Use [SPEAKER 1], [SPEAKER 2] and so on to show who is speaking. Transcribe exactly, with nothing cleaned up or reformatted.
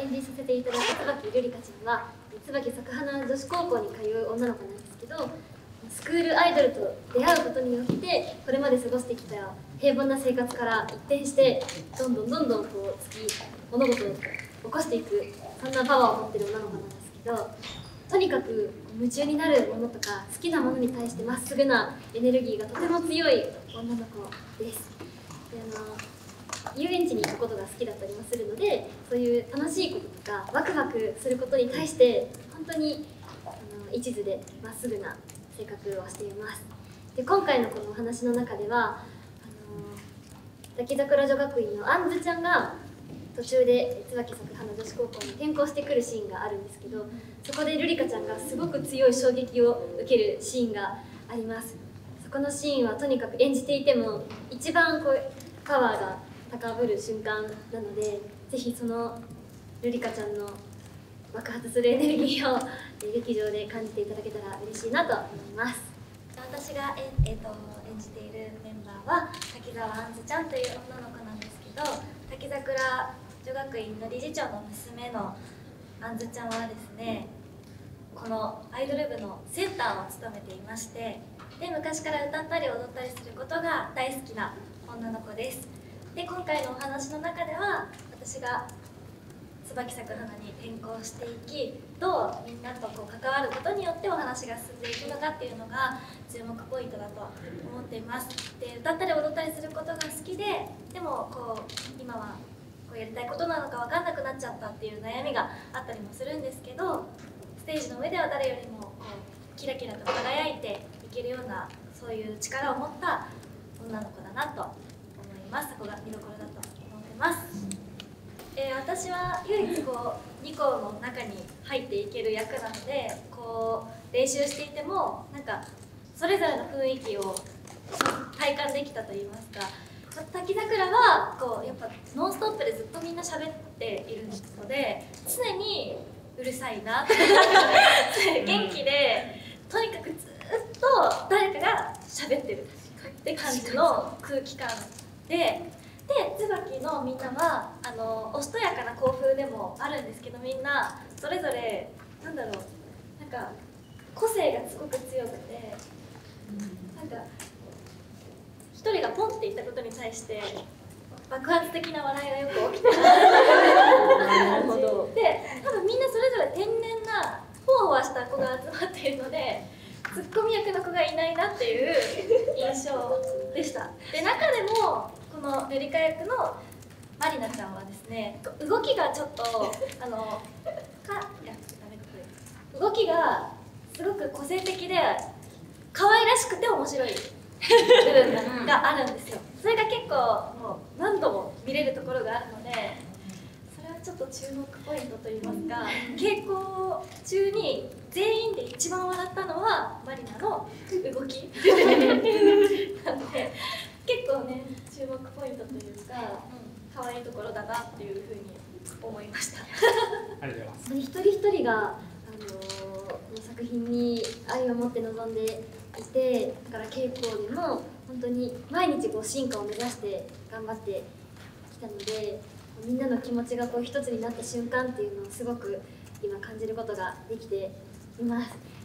[SPEAKER 1] 演じさせていただいた椿瑠璃香ちゃんは椿咲花女子高校に通う女の子なんですけど、スクールアイドルと出会うことによってこれまで過ごしてきた平凡な生活から一転してどんどんどんどんこう突き物事を起こしていく、そんなパワーを持ってる女の子なんですけど、とにかく夢中になるものとか好きなものに対してまっすぐなエネルギーがとても強い女の子です。であの遊園地に行くことが好きだったりもするので、そういう楽しいこととかワクワクすることに対して本当にあの一途でまっすぐな性格をしています。で今回のこのお話の中ではあの滝桜女学院のあんずちゃんが途中で椿咲花女子高校に転校してくるシーンがあるんですけど、そこで瑠璃香ちゃんがすごく強い衝撃を受けるシーンがあります。そこのシーンはとにかく演じていても一番こうパワーが高ぶる瞬間なので、ぜひその瑠璃香ちゃんの爆発するエネルギーを劇場で感じていただけたら嬉しいなと思います。
[SPEAKER 2] 私がえ、えー、と演じているメンバーは滝沢あんずちゃんという女の子なんですけど、滝桜女学院の理事長の娘のあんずちゃんはですね、このアイドル部のセンターを務めていまして、で昔から歌ったり踊ったりすることが大好きな女の子です。で今回のお話の中では私が椿咲花に転校していき、どうみんなとこう関わることによってお話が進んでいくのかっていうのが注目ポイントだと思っています。で歌ったり踊ったりすることが好きで、でもこう今はこうやりたいことなのか分かんなくなっちゃったっていう悩みがあったりもするんですけど、ステージの上では誰よりもこうキラキラと輝いていけるような、そういう力を持った女の子だなと思います。そこが見どころだと思ってます。えー、私は唯一こうに校の中に入っていける役なので、こう練習していてもなんかそれぞれの雰囲気を体感できたといいますか、滝桜はこうやっぱノンストップでずっとみんな喋っているので、常にうるさいな元気でとにかくずっと誰かが喋ってるって感じの空気感で。で椿のみんなはあのおしとやかな校風でもあるんですけど、みんなそれぞれなんだろう、なんか個性がすごく強くて、なんか一人がポンって言ったことに対して爆発的な笑いがよく起きてるなるほど。で多分みんなそれぞれ天然なほわほわした子が集まっているので、ツッコミ役の子がいないなっていう印象でした。で中でもこの瑠璃香役のまりなちゃんはですね、動きがちょっとあのかいやダメこれ動きがすごく個性的で可愛らしくて面白い部分があるんですよ。それが結構もう何度も見れるところがあるので、それはちょっと注目ポイントといいますか、稽古中に全員で一番笑ったのはまりなの動きなので、結構ね注目ポイントというか、うん、可愛いところだなっていうふうに思いました。
[SPEAKER 3] ありがとうございます。
[SPEAKER 1] 一人一人が、あのー、この作品に愛を持って臨んでいて、だから稽古でも本当に毎日こう進化を目指して頑張ってきたので、みんなの気持ちがこう一つになった瞬間っていうのをすごく今感じることができています。